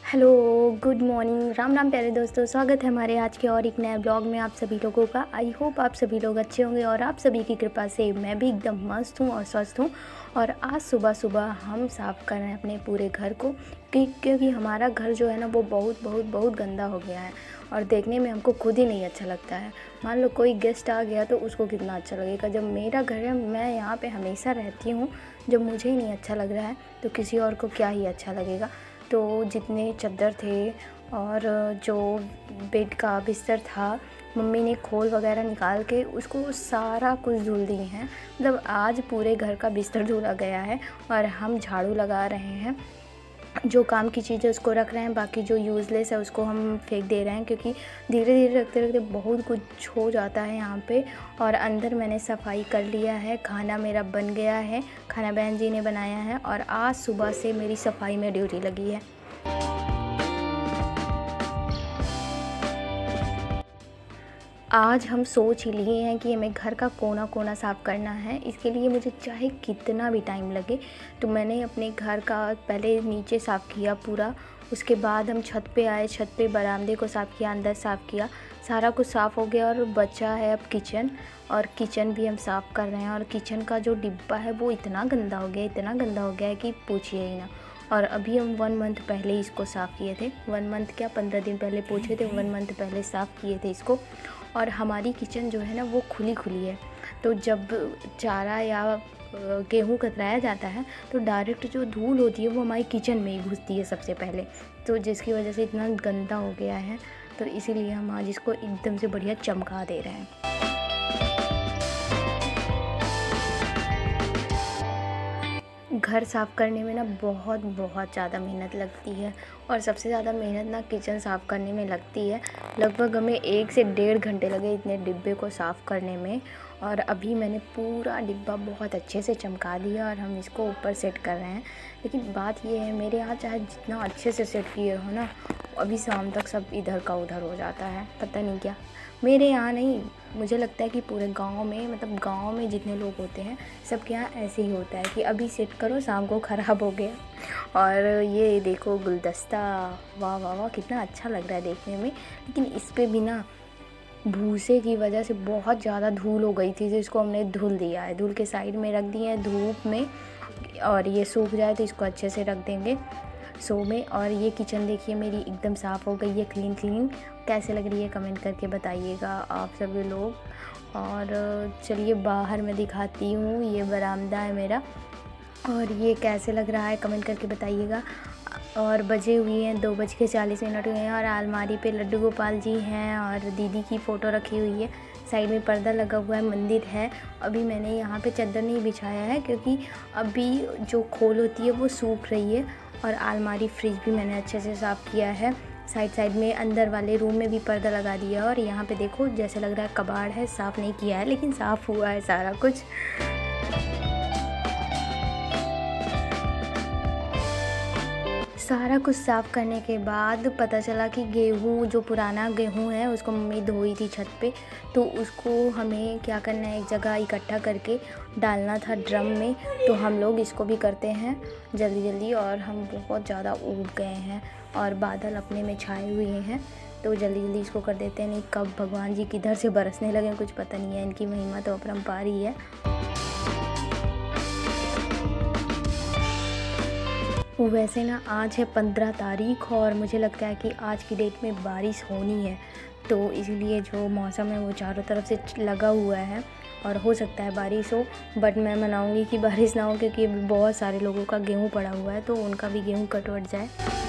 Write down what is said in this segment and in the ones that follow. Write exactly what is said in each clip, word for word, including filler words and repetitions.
Hello, good morning, Ram Ram प्यारे दोस्तों। स्वागत है हमारे आज के और एक नए ब्लॉग में आप सभी लोगों का। आई होप आप सभी लोग अच्छे होंगे और आप सभी की कृपा से मैं भी एकदम मस्त हूँ और स्वस्थ हूँ। और आज सुबह सुबह हम साफ़ कर रहे हैं अपने पूरे घर को, कि क्योंकि हमारा घर जो है ना वो बहुत बहुत बहुत गंदा हो गया है और देखने में हमको खुद ही नहीं अच्छा लगता है। मान लो कोई गेस्ट आ गया तो उसको कितना अच्छा लगेगा। जब मेरा घर है, मैं यहाँ पे हमेशा रहती हूँ, जब मुझे ही नहीं अच्छा लग रहा है तो किसी और को क्या ही अच्छा लगेगा। तो जितने चादर थे और जो बेड का बिस्तर था, मम्मी ने खोल वगैरह निकाल के उसको सारा कुछ धुल दिए हैं। मतलब आज पूरे घर का बिस्तर धुला गया है और हम झाड़ू लगा रहे हैं। जो काम की चीज़ें उसको रख रहे हैं, बाकी जो यूज़लेस है उसको हम फेंक दे रहे हैं, क्योंकि धीरे धीरे रखते रखते बहुत कुछ हो जाता है यहाँ पे। और अंदर मैंने सफाई कर लिया है, खाना मेरा बन गया है, खाना बहन जी ने बनाया है और आज सुबह से मेरी सफाई में ड्यूटी लगी है। आज हम सोच ही लिए हैं कि हमें घर का कोना कोना साफ़ करना है। इसके लिए मुझे चाहे कितना भी टाइम लगे, तो मैंने अपने घर का पहले नीचे साफ़ किया पूरा। उसके बाद हम छत पे आए, छत पे बरामदे को साफ़ किया, अंदर साफ़ किया, सारा कुछ साफ़ हो गया। और बचा है अब किचन, और किचन भी हम साफ़ कर रहे हैं। और किचन का जो डिब्बा है वो इतना गंदा हो गया, इतना गंदा हो गया है कि पूछिए ही ना। और अभी हम वन मंथ पहले ही इसको साफ़ किए थे। वन मंथ क्या, पंद्रह दिन पहले पूछे थे, वन मंथ पहले साफ़ किए थे इसको। और हमारी किचन जो है ना वो खुली खुली है, तो जब चारा या गेहूँ कतराया जाता है तो डायरेक्ट जो धूल होती है वो हमारी किचन में ही घुसती है सबसे पहले, तो जिसकी वजह से इतना गंदा हो गया है। तो इसीलिए हम आज इसको एकदम से बढ़िया चमका दे रहे हैं। घर साफ़ करने में ना बहुत बहुत ज़्यादा मेहनत लगती है, और सबसे ज़्यादा मेहनत ना किचन साफ़ करने में लगती है। लगभग हमें एक से डेढ़ घंटे लगे इतने डिब्बे को साफ़ करने में। और अभी मैंने पूरा डिब्बा बहुत अच्छे से चमका दिया और हम इसको ऊपर सेट कर रहे हैं। लेकिन बात ये है, मेरे यहाँ चाहे जितना अच्छे से सेट किए हो ना, अभी शाम तक सब इधर का उधर हो जाता है, पता नहीं क्या। मेरे यहाँ नहीं, मुझे लगता है कि पूरे गांव में, मतलब गांव में जितने लोग होते हैं सबके यहाँ ऐसे ही होता है कि अभी सेट करो, शाम को ख़राब हो गया। और ये देखो गुलदस्ता, वाह वाह वाह, कितना अच्छा लग रहा है देखने में। लेकिन इस पे भी ना भूसे की वजह से बहुत ज़्यादा धूल हो गई थी, तो इसको हमने धुल दिया है, धुल के साइड में रख दिए हैं धूप में। और ये सूख जाए तो इसको अच्छे से रख देंगे सो में। और ये किचन देखिए मेरी एकदम साफ़ हो गई है, क्लीन क्लीन। कैसे लग रही है कमेंट करके बताइएगा आप सभी लोग। और चलिए बाहर मैं दिखाती हूँ, ये बरामदा है मेरा, और ये कैसे लग रहा है कमेंट करके बताइएगा। और बजे हुई हैं दो बज के चालीस मिनट हुए हैं और अलमारी पे लड्डू गोपाल जी हैं और दीदी की फ़ोटो रखी हुई है। साइड में पर्दा लगा हुआ है, मंदिर है। अभी मैंने यहाँ पे चादर नहीं बिछाया है क्योंकि अभी जो खोल होती है वो सूख रही है। और अलमारी, फ्रिज भी मैंने अच्छे से साफ़ किया है। साइड साइड में अंदर वाले रूम में भी पर्दा लगा दिया है। और यहाँ पे देखो जैसे लग रहा है कबाड़ है, साफ़ नहीं किया है लेकिन साफ़ हुआ है सारा कुछ। सारा कुछ साफ़ करने के बाद पता चला कि गेहूँ, जो पुराना गेहूँ है उसको मम्मी धोई थी छत पे, तो उसको हमें क्या करना है, एक जगह इकट्ठा करके डालना था ड्रम में। तो हम लोग इसको भी करते हैं जल्दी जल्दी। और हम बहुत ज़्यादा ऊब गए हैं और बादल अपने में छाए हुए हैं, तो जल्दी जल्दी इसको कर देते हैं। नहीं कब भगवान जी किधर से बरसने लगे कुछ पता नहीं है, इनकी महिमा तो अपरंपार ही है। वैसे ना आज है पंद्रह तारीख और मुझे लगता है कि आज की डेट में बारिश होनी है, तो इसीलिए जो मौसम है वो चारों तरफ से लगा हुआ है और हो सकता है बारिश हो। बट मैं मनाऊंगी कि बारिश ना हो, क्योंकि अभी बहुत सारे लोगों का गेहूं पड़ा हुआ है, तो उनका भी गेहूं कटवट जाए।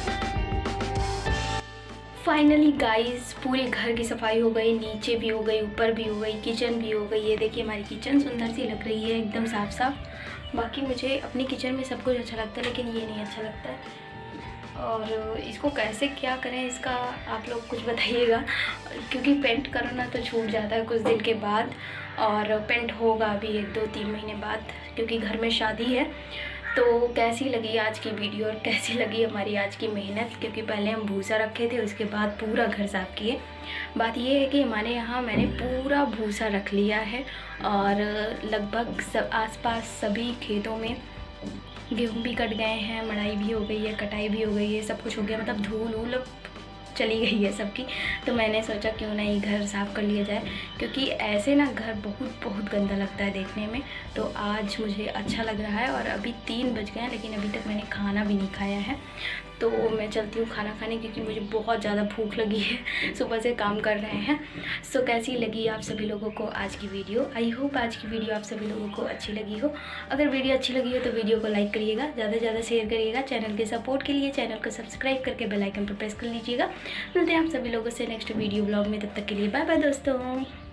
फाइनली गाइस पूरे घर की सफाई हो गई, नीचे भी हो गई, ऊपर भी हो गई, किचन भी हो गई। ये देखिए हमारी किचन सुंदर सी लग रही है, एकदम साफ साफ। बाकी मुझे अपनी किचन में सब कुछ अच्छा लगता है, लेकिन ये नहीं अच्छा लगता है। और इसको कैसे क्या करें इसका आप लोग कुछ बताइएगा, क्योंकि पेंट करो ना तो छूट जाता है कुछ दिन के बाद, और पेंट होगा अभी एक दो तीन महीने बाद, क्योंकि घर में शादी है। तो कैसी लगी आज की वीडियो और कैसी लगी हमारी आज की मेहनत, क्योंकि पहले हम भूसा रखे थे, उसके बाद पूरा घर साफ़ किए। बात ये है कि हमारे यहाँ मैंने पूरा भूसा रख लिया है और लगभग सब आसपास सभी खेतों में गेहूँ भी कट गए हैं, मड़ाई भी हो गई है, कटाई भी हो गई है, सब कुछ हो गया, मतलब धूल वूल चली गई है सबकी। तो मैंने सोचा क्यों नहीं घर साफ़ कर लिया जाए, क्योंकि ऐसे ना घर बहुत बहुत गंदा लगता है देखने में। तो आज मुझे अच्छा लग रहा है। और अभी तीन बज गए हैं लेकिन अभी तक मैंने खाना भी नहीं खाया है। तो मैं चलती हूँ खाना खाने, क्योंकि मुझे बहुत ज़्यादा भूख लगी है, सुबह से काम कर रहे हैं। सो कैसी लगी आप सभी लोगों को आज की वीडियो? आई होप आज की वीडियो आप सभी लोगों को अच्छी लगी हो। अगर वीडियो अच्छी लगी हो तो वीडियो को लाइक करिएगा, ज़्यादा से ज़्यादा शेयर करिएगा। चैनल के सपोर्ट के लिए चैनल को सब्सक्राइब करके बेल आइकन पर प्रेस कर लीजिएगा। मिलते हैं आप सभी लोगों से नेक्स्ट वीडियो ब्लॉग में, तब तक के लिए बाय बाय दोस्तों।